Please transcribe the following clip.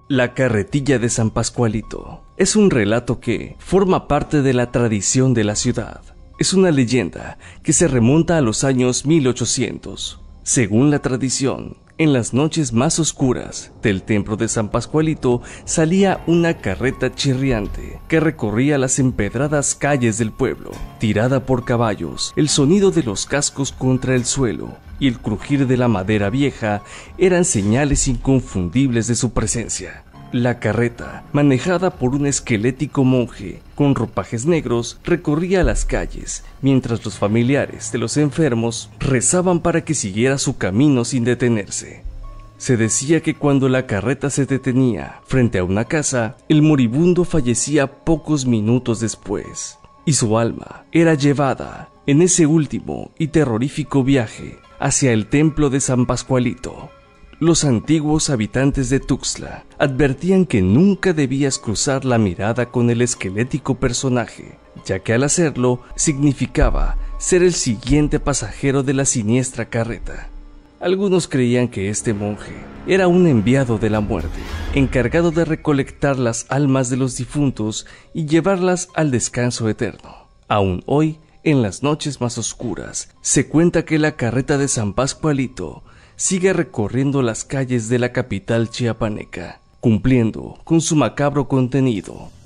La carretilla de San Pascualito es un relato que forma parte de la tradición de la ciudad. Es una leyenda que se remonta a los años 1800. Según la tradición, en las noches más oscuras del templo de San Pascualito salía una carreta chirriante que recorría las empedradas calles del pueblo, tirada por caballos. El sonido de los cascos contra el suelo y el crujir de la madera vieja eran señales inconfundibles de su presencia. La carreta, manejada por un esquelético monje con ropajes negros, recorría las calles, mientras los familiares de los enfermos rezaban para que siguiera su camino sin detenerse. Se decía que cuando la carreta se detenía frente a una casa, el moribundo fallecía pocos minutos después, y su alma era llevada en ese último y terrorífico viaje hacia el templo de San Pascualito. Los antiguos habitantes de Tuxtla advertían que nunca debías cruzar la mirada con el esquelético personaje, ya que al hacerlo significaba ser el siguiente pasajero de la siniestra carreta. Algunos creían que este monje era un enviado de la muerte, encargado de recolectar las almas de los difuntos y llevarlas al descanso eterno. Aún hoy, en las noches más oscuras, se cuenta que la carreta de San Pascualito sigue recorriendo las calles de la capital chiapaneca, cumpliendo con su macabro contenido